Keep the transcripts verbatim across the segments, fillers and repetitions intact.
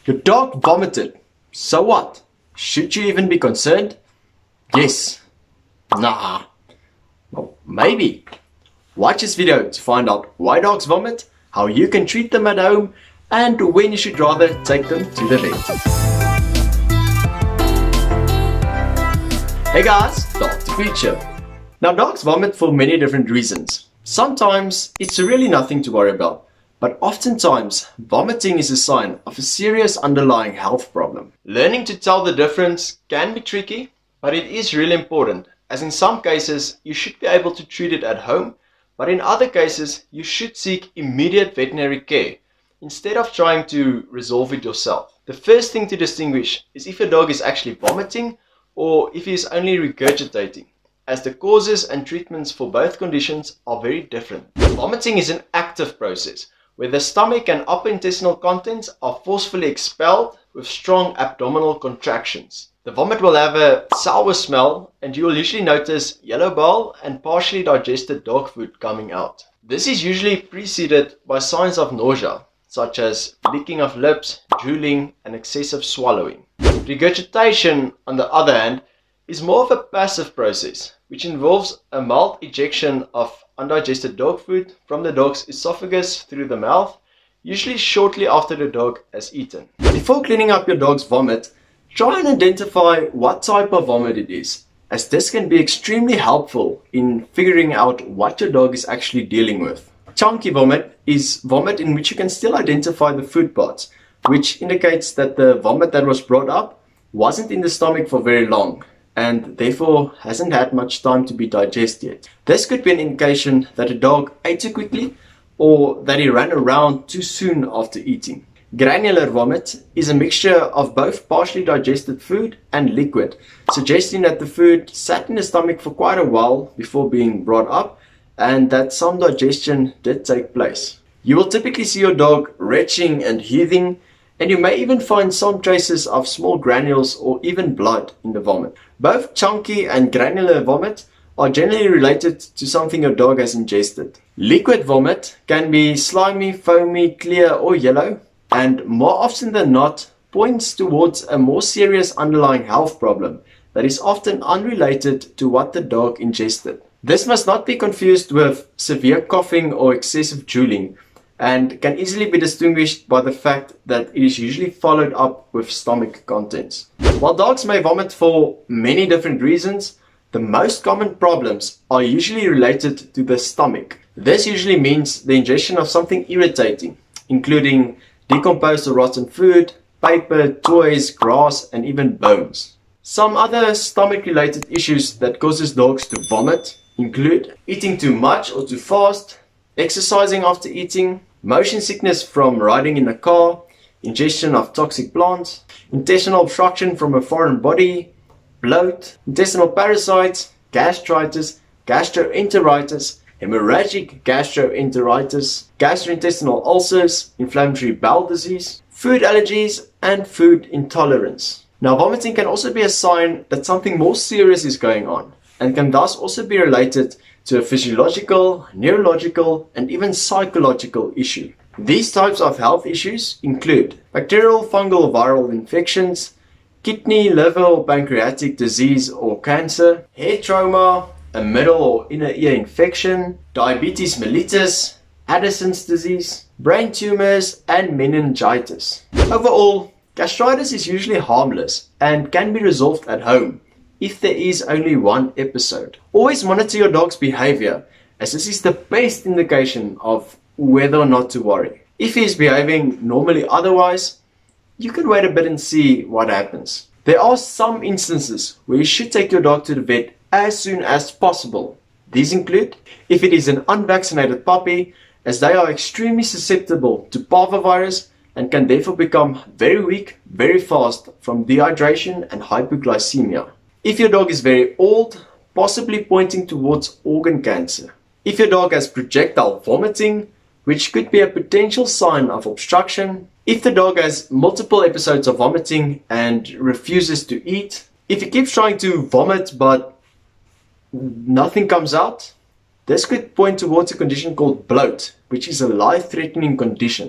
Your dog vomited. So what? Should you even be concerned? Yes. Nah. Well, maybe. Watch this video to find out why dogs vomit, how you can treat them at home, and when you should rather take them to the vet. Hey guys, Doctor Future. Now dogs vomit for many different reasons. Sometimes it's really nothing to worry about, but oftentimes vomiting is a sign of a serious underlying health problem. Learning to tell the difference can be tricky, but it is really important, as in some cases you should be able to treat it at home, but in other cases you should seek immediate veterinary care instead of trying to resolve it yourself. The first thing to distinguish is if a dog is actually vomiting or if he is only regurgitating, as the causes and treatments for both conditions are very different. Vomiting is an active process where the stomach and upper intestinal contents are forcefully expelled with strong abdominal contractions. The vomit will have a sour smell and you will usually notice yellow bile and partially digested dog food coming out. This is usually preceded by signs of nausea, such as licking of lips, drooling, and excessive swallowing. Regurgitation, on the other hand, is more of a passive process, which involves a mild ejection of undigested dog food from the dog's esophagus through the mouth, usually shortly after the dog has eaten. Before cleaning up your dog's vomit, try and identify what type of vomit it is, as this can be extremely helpful in figuring out what your dog is actually dealing with. Chunky vomit is vomit in which you can still identify the food parts, which indicates that the vomit that was brought up wasn't in the stomach for very long and therefore hasn't had much time to be digested yet. This could be an indication that a dog ate too quickly or that he ran around too soon after eating. Granular vomit is a mixture of both partially digested food and liquid, suggesting that the food sat in the stomach for quite a while before being brought up and that some digestion did take place. You will typically see your dog retching and heaving, and you may even find some traces of small granules or even blood in the vomit. Both chunky and granular vomit are generally related to something your dog has ingested. Liquid vomit can be slimy, foamy, clear or yellow, and more often than not points towards a more serious underlying health problem that is often unrelated to what the dog ingested. This must not be confused with severe coughing or excessive drooling, and can easily be distinguished by the fact that it is usually followed up with stomach contents. While dogs may vomit for many different reasons, the most common problems are usually related to the stomach. This usually means the ingestion of something irritating, including decomposed or rotten food, paper, toys, grass, and even bones. Some other stomach-related issues that causes dogs to vomit include eating too much or too fast, exercising after eating, motion sickness from riding in a car, ingestion of toxic plants, intestinal obstruction from a foreign body, bloat, intestinal parasites, gastritis, gastroenteritis, hemorrhagic gastroenteritis, gastrointestinal ulcers, inflammatory bowel disease, food allergies, and food intolerance. Now, vomiting can also be a sign that something more serious is going on, and can thus also be related to a physiological, neurological, and even psychological issue. These types of health issues include bacterial, fungal, viral infections, kidney, liver, or pancreatic disease or cancer, hair trauma, a middle or inner ear infection, diabetes mellitus, Addison's disease, brain tumors, and meningitis. Overall, gastritis is usually harmless and can be resolved at home if there is only one episode. Always monitor your dog's behavior, as this is the best indication of whether or not to worry. If he is behaving normally otherwise, you can wait a bit and see what happens. There are some instances where you should take your dog to the vet as soon as possible. These include if it is an unvaccinated puppy, as they are extremely susceptible to parvovirus and can therefore become very weak very fast from dehydration and hypoglycemia. If your dog is very old, possibly pointing towards organ cancer. If your dog has projectile vomiting, which could be a potential sign of obstruction. If the dog has multiple episodes of vomiting and refuses to eat. If he keeps trying to vomit but nothing comes out, this could point towards a condition called bloat, which is a life-threatening condition.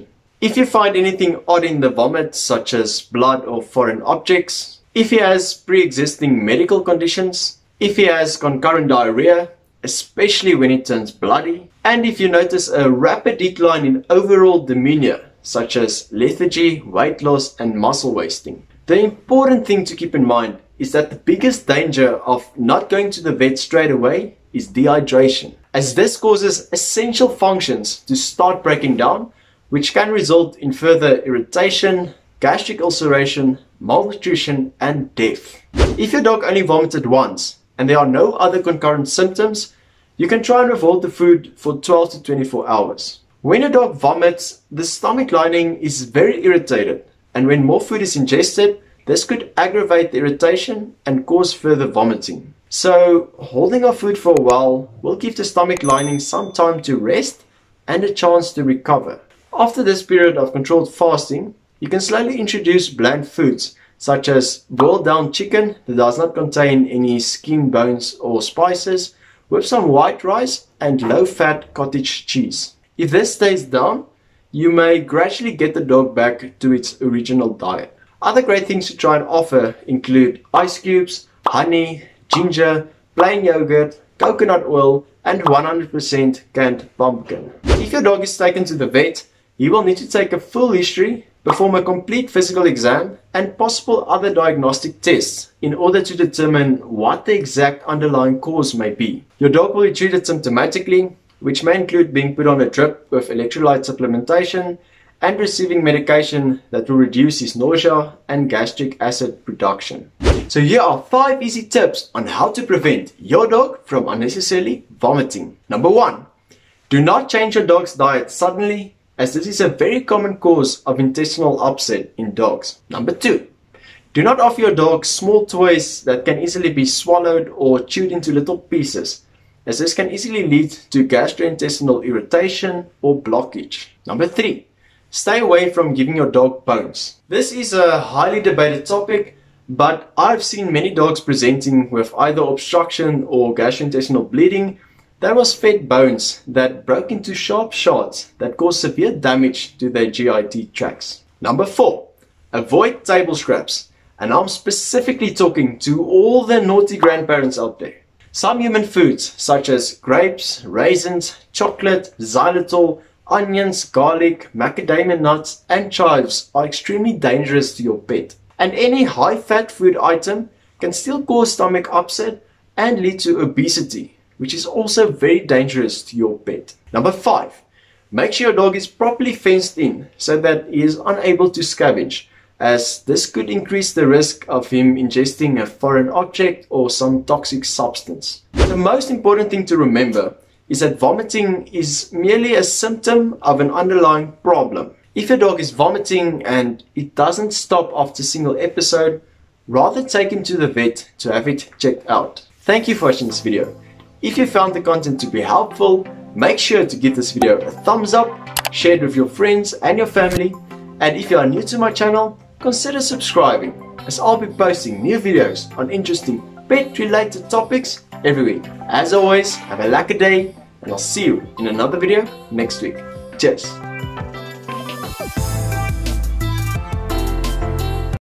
If you find anything odd in the vomit, such as blood or foreign objects, if he has pre-existing medical conditions, if he has concurrent diarrhea, especially when it turns bloody, and if you notice a rapid decline in overall demeanor, such as lethargy, weight loss, and muscle wasting. The important thing to keep in mind is that the biggest danger of not going to the vet straight away is dehydration, as this causes essential functions to start breaking down, which can result in further irritation, gastric ulceration, malnutrition, and death. If your dog only vomited once and there are no other concurrent symptoms, you can try and withhold the food for twelve to twenty-four hours. When a dog vomits, the stomach lining is very irritated, and when more food is ingested, this could aggravate the irritation and cause further vomiting. So, holding our food for a while will give the stomach lining some time to rest and a chance to recover. After this period of controlled fasting, you can slowly introduce bland foods such as boiled down chicken that does not contain any skin, bones or spices, with some white rice and low-fat cottage cheese. If this stays down, you may gradually get the dog back to its original diet. Other great things to try and offer include ice cubes, honey, ginger, plain yogurt, coconut oil, and one hundred percent canned pumpkin. If your dog is taken to the vet, he will need to take a full history, perform a complete physical exam, and possible other diagnostic tests in order to determine what the exact underlying cause may be. Your dog will be treated symptomatically, which may include being put on a drip with electrolyte supplementation and receiving medication that will reduce his nausea and gastric acid production. So here are five easy tips on how to prevent your dog from unnecessarily vomiting. Number one, do not change your dog's diet suddenly, as this is a very common cause of intestinal upset in dogs. Number two, do not offer your dog small toys that can easily be swallowed or chewed into little pieces, as this can easily lead to gastrointestinal irritation or blockage. Number three, stay away from giving your dog bones. This is a highly debated topic, but I've seen many dogs presenting with either obstruction or gastrointestinal bleeding that was fed bones that broke into sharp shards that caused severe damage to their G I T tracts. Number four, avoid table scraps. And I'm specifically talking to all the naughty grandparents out there. Some human foods such as grapes, raisins, chocolate, xylitol, onions, garlic, macadamia nuts, and chives are extremely dangerous to your pet. And any high-fat food item can still cause stomach upset and lead to obesity, which is also very dangerous to your pet. Number five, make sure your dog is properly fenced in so that he is unable to scavenge, as this could increase the risk of him ingesting a foreign object or some toxic substance. The most important thing to remember is that vomiting is merely a symptom of an underlying problem. If your dog is vomiting and it doesn't stop after a single episode, rather take him to the vet to have it checked out. Thank you for watching this video. If you found the content to be helpful, make sure to give this video a thumbs up, share it with your friends and your family, and if you are new to my channel, consider subscribing, as I'll be posting new videos on interesting pet related topics every week. As always, have a lucky day, and I'll see you in another video next week. Cheers!